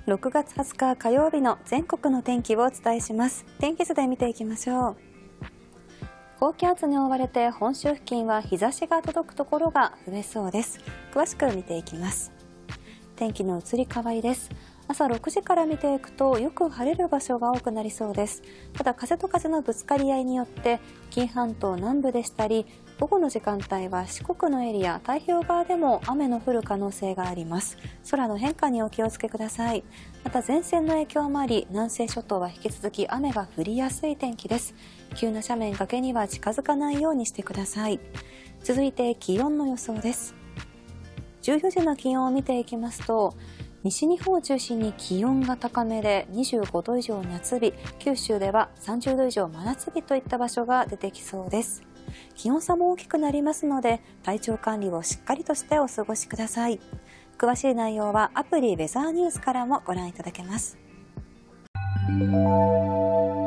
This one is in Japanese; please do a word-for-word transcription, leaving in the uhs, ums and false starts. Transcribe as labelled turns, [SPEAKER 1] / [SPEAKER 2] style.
[SPEAKER 1] ろくがつはつか火曜日の全国の天気をお伝えします。天気図で見ていきましょう。高気圧に覆われて本州付近は日差しが届くところが増えそうです。詳しく見ていきます。天気の移り変わりです。朝ろくじから見ていくとよく晴れる場所が多くなりそうです。ただ風と風のぶつかり合いによって紀伊半島南部でしたり午後の時間帯は四国のエリア、太平洋側でも雨の降る可能性があります。空の変化にお気をつけください。また前線の影響もあり南西諸島は引き続き雨が降りやすい天気です。急な斜面崖には近づかないようにしてください。続いて気温の予想です。じゅうよじの気温を見ていきますと西日本を中心に気温が高めでにじゅうごど以上夏日、九州ではさんじゅうど以上真夏日といった場所が出てきそうです。気温差も大きくなりますので体調管理をしっかりとしてお過ごしください。詳しい内容はアプリウェザーニュースからもご覧いただけます。